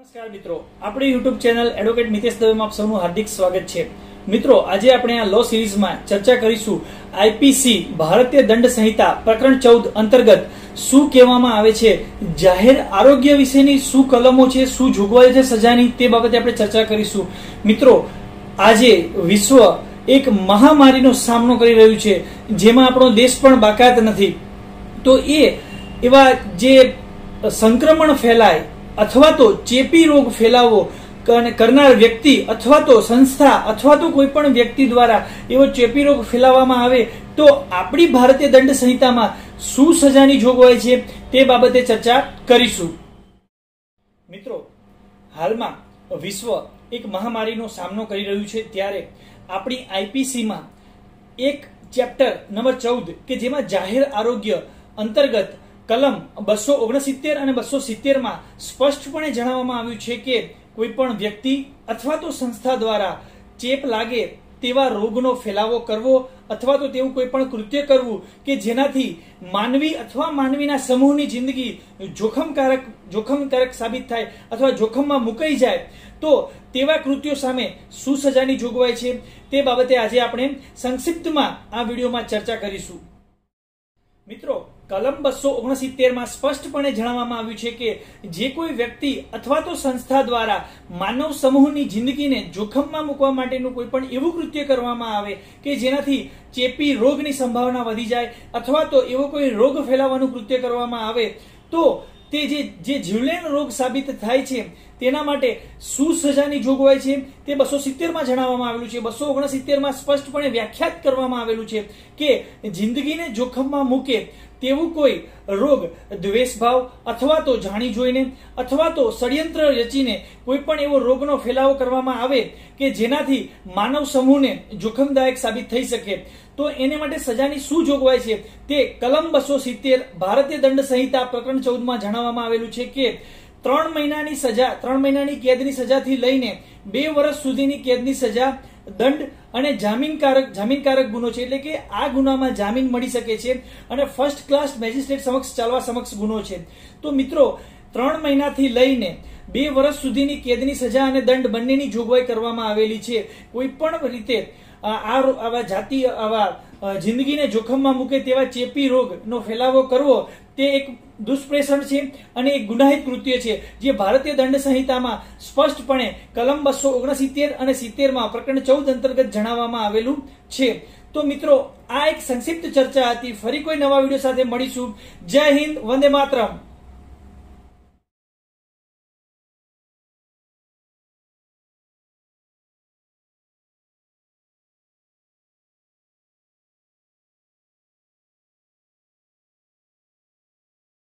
નમસ્કાર મિત્રો, આપણી યુટ્યુબ ચેનલ એડવોકેટ મિતેશ દવેમાં આપ સૌનું હાર્દિક સ્વાગત છે। મિત્રો, આજે આપણે આ લો સિરીઝમાં ચર્ચા કરીશું આઈપીસી ભારતીય દંડ સંહિતા પ્રકરણ 14 અંતર્ગત શું કહેવામાં આવે છે, જાહેર આરોગ્ય વિશેની શું કલમો છે, શું જોગવાઈ છે સજાની, તે બાબતે આપણે ચર્ચા કરીશું। મિત્રો, આજે વિશ્વ એક મહામારીનો સામનો કરી રહ્યું છે, જેમાં આપણો દેશ પણ બાકાત નથી। તો એવા જે સંક્રમણ ફેલાય અથવા તો ચેપી રોગ ફેલાવો કરનાર વ્યક્તિ અથવા તો સંસ્થા અથવા તો કોઈ પણ વ્યક્તિ દ્વારા એવો ચેપી રોગ ફેલાવવામાં આવે તો આપણી ભારતીય દંડ સંહિતામાં શું સજાની જોગવાઈ છે તે બાબતે ચર્ચા કરીશું। મિત્રો, હાલમાં વિશ્વ એક મહામારીનો સામનો કરી રહ્યું છે, ત્યારે આપણી આઈપીસીમાં એક ચેપ્ટર નંબર 14 કે જેમાં જાહેર આરોગ્ય અંતર્ગત કલમ 269 અને 270 માં સ્પષ્ટપણે જણાવવામાં આવ્યું છે કે કોઈ પણ વ્યક્તિ અથવા તો સંસ્થા દ્વારા ચેપ લાગે તેવા રોગનો ફેલાવો કરવો અથવા તો તેવું કોઈ પણ કૃત્ય કરવું કે જેનાથી માનવી અથવા માનવીના સમૂહની જિંદગી જોખમકારક સાબિત થાય અથવા જોખમમાં મુકાઈ જાય તો તેવા કૃત્યો સામે શું સજાની જોગવાઈ છે તે બાબતે આજે આપણે સંક્ષિપ્તમાં આ વિડીયોમાં ચર્ચા કરીશું। મિત્રો, કલમ 269 માં સ્પષ્ટપણે જણાવવામાં આવ્યું છે કે જે કોઈ વ્યક્તિ અથવા તો સંસ્થા દ્વારા માનવ સમૂહની જિંદગીને જોખમમાં મૂકવા માટેનું કોઈ પણ એવું કૃત્ય કરવામાં આવે કે જેનાથી ચેપી રોગની સંભાવના વધી જાય અથવા તો એવો કોઈ રોગ ફેલાવવાનું કૃત્ય કરવામાં આવે તો તે જે જીવલેણ રોગ સાબિત થાય છે તેના માટે શું સજાની જોગવાઈ છે તે 270 માં જણાવવામાં આવેલું છે। 269 માં સ્પષ્ટપણે વ્યાખ્યાત કરવામાં આવેલું છે કે જિંદગીને જોખમમાં મૂકે તેવું કોઈ રોગ દ્વેષભાવ અથવા તો જાણી જોઈને અથવા તો ષડયંત્ર રચીને કોઈ પણ એવો રોગનો ફેલાવો કરવામાં આવે કે જેનાથી માનવ સમૂહને જોખમદાયક સાબિત થઈ શકે તો એને માટે સજાની શું જોગવાઈ છે તે કલમ 270 ભારતીય દંડ સંહિતા પ્રકરણ 14 માં જણાવવામાં આવેલું છે કે 3 મહિનાની કેદની સજાથી લઈને 2 વર્ષ સુધીની કેદની સજા, દંડ અને જામીનકારક ગુનો છે, એટલે કે આ ગુનામાં જામીન મળી શકે છે અને ફર્સ્ટ ક્લાસ મેજિસ્ટ્રેટ સમક્ષ ચાલવા સમક્ષ ગુનો છે। તો મિત્રો, 3 મહિનાથી લઈને 2 વર્ષ સુધીની કેદની સજા અને દંડ બંનેની જોગવાઈ કરવામાં આવેલી છે। કોઈ પણ રીતે આવા જિંદગીને જોખમમાં મૂકે તેવા ચેપી રોગનો ફેલાવો કરવો તે એક દુષ્પ્રેષણ છે અને એક ગુનાહિત કૃત્ય છે, જે ભારતીય દંડ સંહિતામાં સ્પષ્ટપણે કલમ 269 અને 70 માં પ્રકરણ 14 અંતર્ગત જણાવવામાં આવેલું છે। તો મિત્રો, આ એક સંક્ષિપ્ત ચર્ચા હતી। ફરી કોઈ નવા વિડીયો સાથે મળીશું। જય હિન્દ, વંદે માતરમ।